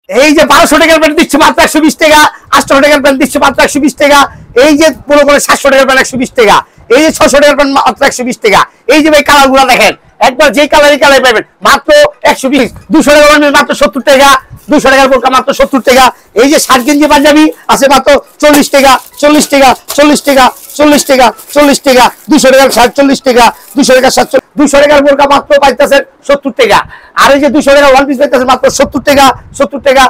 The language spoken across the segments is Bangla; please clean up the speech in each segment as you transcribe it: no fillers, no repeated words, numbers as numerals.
এই যে 1200 টাকার প্যান্ট দিচ্ছে মাত্র 120 টাকা, 800 টাকার প্যান্ট দিচ্ছে মাত্র 120 টাকা, এই যে পুরো করে 700 টাকার প্যান্ট 120 টাকা, এই যে 600 টাকার প্যান্ট মাত্র 120 টাকা। এই যে ভাই কালারগুলো দেখেন, একবার যে কালারই কালার পাবেন মাত্র 120। 200 টাকার প্যান্ট মাত্র 70 টাকা, 200 টাকার বোরকা মাত্র 70 টাকা। এই যে শার্ট গেঞ্জি পাঞ্জাবি আছে মাত্র 40 টাকা, 40 টাকা, 40 টাকা, 40 টাকা, 40 টাকা। 200 টাকার শার্ট 40 টাকা, 200 টাকার শার্ট 200 টাকার বোরকা মাত্র পাইতেছেন 70 টাকা। আর এই যে 200 টাকার ওয়ান পিস পাইতেছেন মাত্র 70 টাকা, 70 টাকা।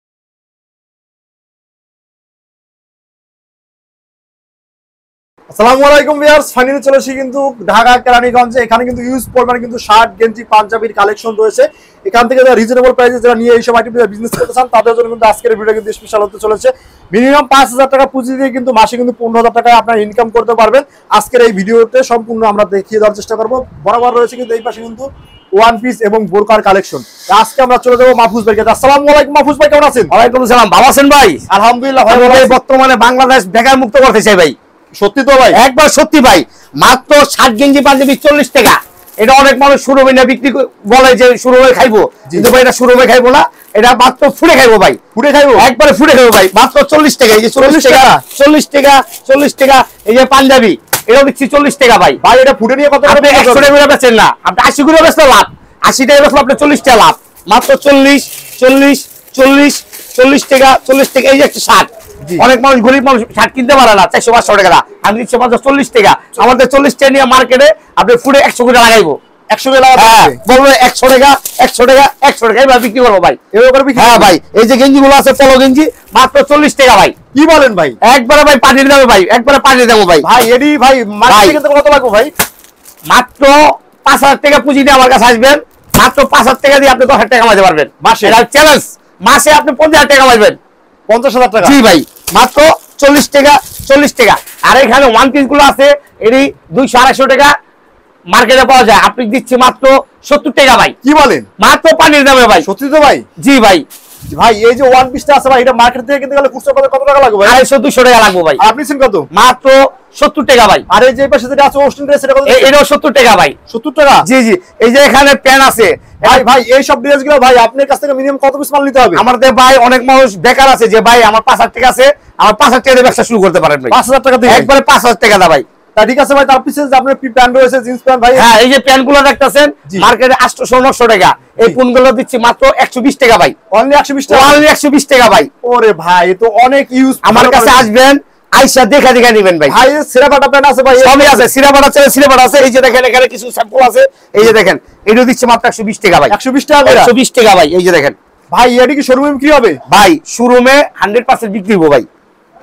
আসসালামু আলাইকুম ভিউয়ার্স, ফাইনালি চলে এসেছি কিন্তু ঢাকা কেরানীগঞ্জে। এখানে কিন্তু ইউজ পরিমাণে কিন্তু শার্ট গেঞ্জি পাঞ্জাবির কালেকশন রয়েছে। এখান থেকে যারা রিজনেবল প্রাইসে যারা নিয়ে এইসব আইটেম বিজনেস করতে চান তাদের জন্য কিন্তু আজকের ভিডিও কিন্তু স্পেশাল হতে চলেছে। মিনিমাম 5000 টাকা পুঁজি দিয়ে কিন্তু মাসে কিন্তু 15000 টাকা আপনারা ইনকাম করতে পারবেন। আজকের এই ভিডিওতে সম্পূর্ণ আমরা দেখিয়ে দেওয়ার চেষ্টা করব। বরাবর রয়েছে কিন্তু এই পাশে কিন্তু ওয়ান পিস এবং বোরকার কালেকশন। আজকে আমরা চলে যাবো মাহফুজ ভাইকে। আসসালামু আলাইকুম মাহফুজ ভাই, কেমন আছেন? ওয়ালাইকুম আসসালাম, ভালো আছেন ভাই? আলহামদুলিল্লাহ ভাই। বর্তমানে বাংলাদেশ বেকার মুক্ত করতে চাই ভাই। সত্যি তো ভাই? একবার সত্যি ভাই। মাত্র শার্ট গেঞ্জি পাঞ্জাবি 40 টাকা। এটা অনেক মানুষ শুরু না বিক্রি বলে যে শুরু হয়ে খাইবো, কিন্তু ভাই এটা শুরু হয়ে খাইবো না, এটা মাত্র ফুড়ে খাইবো ভাই। ফুড়ে খাইবো, একবারে ফুড়ে খাইবো ভাই। মাত্র 40 টাকা। এই যে 40 টাকা, 40 টাকা, 40 টাকা। এই যে পাঞ্জাবি এটাও দিচ্ছি 40 টাকা ভাই। ভাই এটা ফুড়ে নিয়ে কত? আপনি 100 টাকা করে বেচেন না, আপনি 80 করে বেচতে লাভ। 80 টাকা বেচলে আপনি 40 টাকা লাভ। মাত্র 40, 40, 40, 40 টাকা, 40 টাকা। এই যে একটা শার্ট, অনেক মানুষ গরিব মানুষ শার্ট কিনতে পারে না, 400-500 টাকা। আমি দিচ্ছি মাত্র 40 টাকা। আমাদের 40 টাকা নিয়ে মার্কেটে আপনি ফুড়ে 100 করে লাগাইবো। 100 করে লাগাবো, বলবো 100 টাকা, 100 টাকা, 100 টাকা এবার বিক্রি করবো ভাই। হ্যাঁ ভাই, এই যে গেঞ্জি গুলো আছে পলো গেঞ্জি মাত্র 40 টাকা ভাই। কি বলেন ভাই? একবারে ভাই পানির দামে ভাই, একবারে পানির দামে ভাই। ভাই এডি ভাই মার্কেটে কত লাগবে ভাই? মাত্র 5000 টাকা পুঁজি দিয়ে আমার কাছে আসবেন। মাত্র 5000 টাকা দিয়ে আপনি 10,000 টাকা কামাতে পারবেন মাসে। এটা চ্যালেঞ্জ। মাসে আপনি 50,000 টাকা কামাবেন। 50,000 টাকা? জি ভাই, মাত্র 40 টাকা, 40 টাকা। আর এখানে ওয়ান পিস গুলো আছে এটি 200-250 টাকা মার্কেটে পাওয়া যায়, আপনি দিচ্ছি মাত্র 70 টাকা ভাই। কি বলেন? মাত্র পানির দামে ভাই। সত্যি তো ভাই? জি ভাই। ভাই এই যে ওয়ান পিসটা আছে ভাই, এটা মার্কেট থেকে কিনতে গেলে খুচরা কত টাকা লাগবে ভাই? 250-200 টাকা লাগবে ভাই। আর আপনি নিছেন কত? মাত্র 70 টাকা ভাই। আর এই যে পাশে যেটা আছে ওয়েস্টার্ন ড্রেস, এটা কত? এটাও 70 টাকা ভাই। 70 টাকা? জি জি। এই যে এখানে প্যান্ট আছে ভাই, এই সব ড্রেসগুলো ভাই আপনার কাছ থেকে মিনিমাম কত পিস মাল নিতে হবে? আমাদের ভাই অনেক মানুষ বেকার আছে যে ভাই আমার 5000 টাকা আছে, আমার 5000 টাকা দিয়ে ব্যবসা শুরু করতে পারেন ভাই। 5000 টাকা দিয়ে? একবারে 5000 টাকা দা ভাই। তা ঠিক আছে ভাই, তার পিছে যে আপনার প্যান্ট রয়েছে জিন্স প্যান্ট ভাই। হ্যাঁ, এই যে প্যান্ট গুলো দেখতেছেন মার্কেটে 800-900 টাকা, এই কোনগুলো দিচ্ছি মাত্র 120 টাকা ভাই। অনলি 120 টাকা? অনলি 120 টাকা ভাই। ওরে ভাই, তো অনেক ইউজ। আমার কাছে আসবেন, আইসা দেখা নিবেন ভাই। ভাই সিরাপাটা প্যান্ট আছে ভাই? সবই আছে, সিরাপাটা আছে, সিরাপাটা আছে। এই যে দেখেন এখানে কিছু স্যাম্পল আছে, এই যে দেখেন এটা দিচ্ছি মাত্র 120 টাকা ভাই। 120 টাকা? 120 টাকা ভাই। এই যে দেখেন ভাই, এটা কি শোরুমে বিক্রি হবে? ভাই শোরুমে 100% বিক্রি হবে ভাই।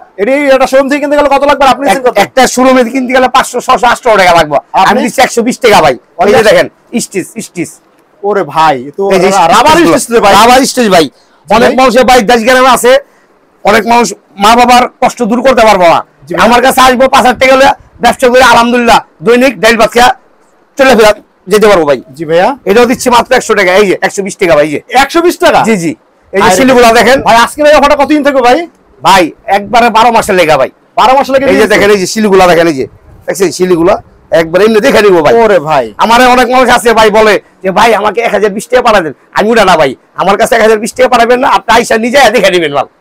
এটা শোরুম থেকে কিনতে গেলে কত লাগবে? আপনি একটা শোরুমে কিনতে গেলে 500-600-800 টাকা লাগবে, আমি দিচ্ছি 120 টাকা ভাই। এই যে দেখেন স্টিচ। ওরে ভাই, তো রাবার স্টিচ ভাই। রাবার স্টিচ ভাই। অনেক মানুষের ভাই দেশ গ্রামে আছে, অনেক মানুষ মা বাবার কষ্ট দূর করতে পারবো না, আমার কাছে আসবো 5000 টাকা হলে ব্যবসা করে আলহামদুলিল্লাহ দৈনিক ডাইল ভাত খেয়া চলে ফেরা যেতে পারবো ভাই। জি ভাইয়া। এটাও দিচ্ছি মাত্র 100 টাকা। এই যে 120 টাকা ভাই। 120 টাকা? জি জি। এই যে শিলিগুলা দেখেন ভাই, আজকে ভাই অফারটা কতদিন থাকবে ভাই? ভাই একবারে 12 মাসের লেগা ভাই। 12 মাসের লেগা? এই যে দেখেন এই যে শিলিগুলা দেখেন, এই যে দেখছেন শিলিগুলা একবার এমনি দেখে নিবো ভাই। ওরে ভাই, আমার অনেক মানুষ আছে ভাই বলে যে ভাই আমাকে 1020 টাকা পাঠাবেন। আমি ওটা না ভাই, আমার কাছে 1020 টাকা পাঠাবেন না, আপনি আইসা নিজে দেখে নিবেন মাল।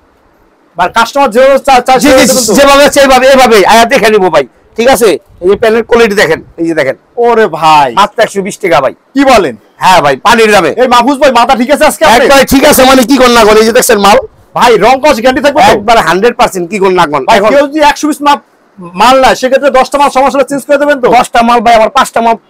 কাস্টমার যেভাবে সেইভাবে এভাবে আয়া দেখে নিবো ভাই, ঠিক আছে? এই যে প্যান্টের কোয়ালিটি দেখেন, এই যে দেখেন। ওরে ভাই, মাত্র 120 টাকা ভাই। কি বলেন? হ্যাঁ ভাই, পানির দামে। এই মাহফুজ ভাই মাথা ঠিক আছে আজকে? একবার ঠিক আছে মানে কি কোন না কোন। এই যে দেখছেন মাল ভাই, রং কস গ্যারান্টি থাকবে একবার 100%। কি কোন না কোন ভাই, কেউ যদি 120 মাল না, সেক্ষেত্রে 10টা মাল সমস্যা চেঞ্জ করে দেবেন তো? 10টা মাল ভাই, আমার 5টা মাল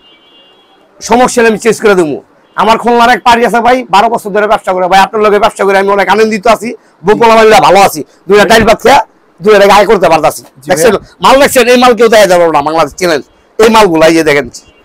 সমস্যা আমি চেঞ্জ করে দেবো। আমার খুলনার এক পাড়ি আছে ভাই, 12 বছর ধরে ব্যবসা করে ভাই। আপনার লোকে ব্যবসা করে আমি অনেক আনন্দিত আছি, বকুলা ভালো আছি। দুইটা টাইল বাদ খেয়া 2 টাকা আয় করতে পারতাছি। দেখছেন মাল, দেখছেন এই মাল কেউ দেখা যাবে না বাংলাদেশ চ্যালেঞ্জ। এই মালগুলো এই যে দেখেন,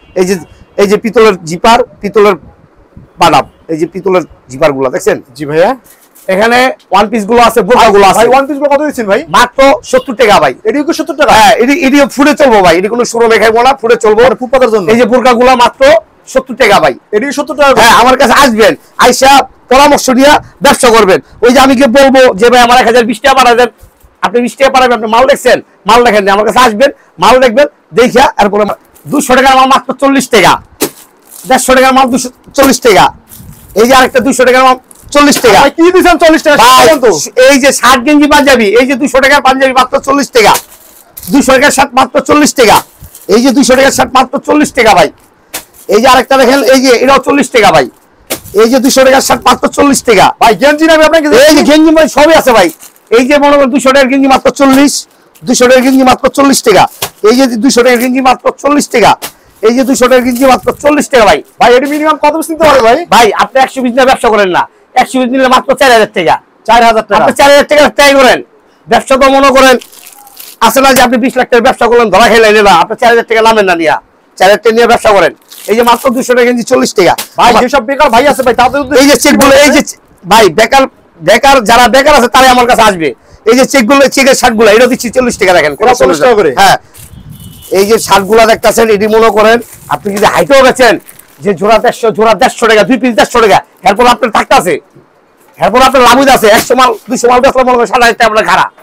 এই যে পিতলের জিপার, পিতলের বাদাম, এই যে পিতলের জিপার গুলা দেখছেন? জি ভাইয়া। এখানে ওয়ান পিস গুলো আছে, বোরকা গুলো আছে। ওয়ান পিস গুলো কত দিচ্ছেন ভাই? মাত্র 70 টাকা ভাই। এটি কি 70 টাকা? হ্যাঁ, এটি ফুড়ে চলবো ভাই, এটি কোনো শোরুমে খাইবো না, ফুড়ে চলবো ফুটপাতের জন্য। এই যে বোরকা গুলো মাত্র 70 টাকা ভাই। এটি 70 টাকা? হ্যাঁ, আমার কাছে আসবেন, আইসা পরামর্শ নিয়ে ব্যবসা করবেন। ওই যে আমি কি বলবো যে ভাই আমার 1020 টাকা পাঠাবেন, আপনি 20 টাকা পাঠাবেন, আপনি মাল দেখছেন, মাল দেখেন, আমার কাছে আসবেন, মাল দেখবেন, দেখিয়া এরপরে 200 টাকার মাল মাত্র 40 টাকা, 150 টাকার মাল 240 টাকা। এই যে আরেকটা 200 টাকার মাল 40 টাকা। ভাই কি দিবেন 40 টাকা ভাই বলেন তো? এই যে শার্ট গেঞ্জি পাঞ্জাবি, এই যে 200 টাকার পাঞ্জাবি মাত্র 40 টাকা। 200 টাকার শার্ট মাত্র 40 টাকা। এই যে 200 টাকার শার্ট মাত্র 40 টাকা ভাই। এই যে আরেকটা দেখেন, এই যে এটাও 40 টাকা ভাই। এই যে 200 টাকার শার্ট মাত্র 40 টাকা ভাই গেঞ্জি নামে আপনাকে এই যে গেঞ্জি ভাই সবই আছে ভাই। এই যে মনে করেন 200 টাকার গেঞ্জি মাত্র 40, 200 টাকার গেঞ্জি মাত্র 40 টাকা। এই যে 200 টাকার গেঞ্জি মাত্র 40 টাকা। এই যে 200 টাকার গেঞ্জি মাত্র 40 টাকা ভাই। ভাই এটি মিনিমাম কত পিস নিতে পারে ভাই? ভাই আপনি 100 পিস নিয়ে ব্যবসা করেন না, 100 পিস নিলে মাত্র 4000 টাকা। 4000 টাকা। আপনি 4000 টাকা ট্রাই করেন। ব্যবসা তো মনে করেন আছে না যে আপনি 20 লাখ টাকার ব্যবসা করলেন, ধরা খেলেন না, আপনি 4000 টাকা নামেন না নিয়া, 4000 টাকা নিয়ে ব্যবসা করেন। এই যে মাত্র 200 টাকা গেঞ্জি 40 টাকা ভাই যেসব বেকার ভাই আছে ভাই তাদের এই যে চেকগুলো, এই যে ভাই বেকার বেকার যারা বেকার আছে তারাই আমার কাছে আসবে। এই যে চেকগুলো, চেকের শার্টগুলো এটা দিচ্ছি 40 টাকা। দেখেন 40 টাকা করে। হ্যাঁ, এই যে শার্টগুলো দেখতেছেন, এটি মনে করেন আপনি যদি হাইটেও বেচেন যে জোড়া 150, জোড়া 150 টাকা, 2 পিস 150 টাকা, এরপর আপনার থাকতে আছে, এরপর আপনার লাভুজ আছে। 100 মাল 200 মাল বেচলে মনে করেন 6000 টাকা আপনার খারাপ।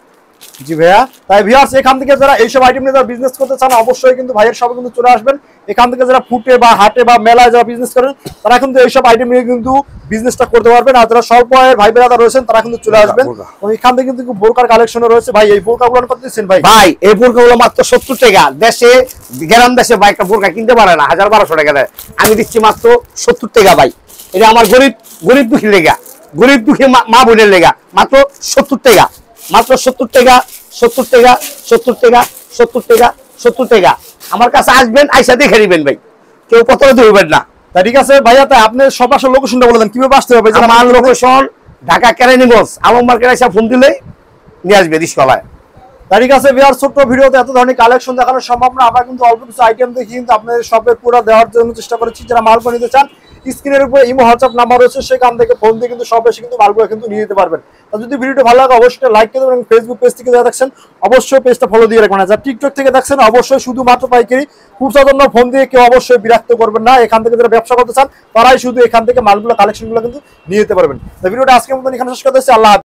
জি ভাইয়া, তাই ভিউয়ার্স এখান থেকে যারা এইসব আইটেম নিয়ে যারা বিজনেস করতে চান অবশ্যই কিন্তু ভাইয়ের সবাই কিন্তু চলে আসবেন। এখান থেকে যারা ফুটে বা হাটে বা মেলায় যারা বিজনেস করেন তারা কিন্তু এইসব আইটেম নিয়ে কিন্তু বিজনেসটা করতে পারবেন। আর যারা স্বল্প আয়ের ভাই বেড়াদা রয়েছেন তারা কিন্তু চলে আসবেন। এখান থেকে কিন্তু বোরকার কালেকশন রয়েছে ভাই। এই বোরকাগুলো কত দিচ্ছেন ভাই? ভাই এই বোরকাগুলো মাত্র 70 টাকা। দেশে গ্রাম দেশে ভাই একটা বোরকা কিনতে পারে না, 1000-1200 টাকা দেয়, আমি দিচ্ছি মাত্র 70 টাকা ভাই। এটা আমার গরিব দুঃখীর লেগা, গরিব দুঃখী মা বোনের লেগা মাত্র 70 টাকা, মাত্র 70 টাকা, 70 টাকা, 70 টাকা, 70 টাকা, 70 টাকা। আমার কাছে আসবেন, আইসা দেখে নিবেন ভাই, কেউ কত ধরবেন না। তা ঠিক আছে ভাইয়া, তাই আপনি সব আসলে লোকেশনটা বলে দেন কিভাবে আসতে হবে? আমার লোকেশন ঢাকা কেরানীগঞ্জ, আলম মার্কেট এসে ফোন দিলেই নিয়ে আসবে রিস্কলায়। ঠিক আছে ভিউয়ার, ছোট্ট ভিডিওতে এত ধরনের কালেকশন দেখানো সম্ভব না। আমরা কিন্তু অল্প কিছু আইটেম দেখি কিন্তু আপনাদের শপের পুরো দেওয়ার জন্য চেষ্টা করেছি। যারা মালগুলো নিতে চান স্ক্রিনের উপরে ইমো হোয়াটসঅ্যাপ নাম্বার রয়েছে, সেখান থেকে ফোন দিয়ে কিন্তু শপে এসে কিন্তু মালগুলো কিন্তু নিয়ে যেতে পারবেন। আর যদি ভিডিওটা ভালো লাগে অবশ্যই লাইক করে দেবেন। ফেসবুক পেজ থেকে যারা দেখছেন অবশ্যই পেজটা ফলো দিয়ে রাখবেন। যারা টিকটক থেকে দেখছেন অবশ্যই শুধুমাত্র পাইকারি, খুচরা জন্য ফোন দিয়ে কেউ অবশ্যই বিরক্ত করবেন না। এখান থেকে যারা ব্যবসা করতে চান তারাই শুধু এখান থেকে মালগুলো কালেকশনগুলো কিন্তু নিয়ে যেতে পারবেন। তো ভিডিওটা আজকের মতন এখানে শেষ করতেছি। আল্লাহ হাফেজ।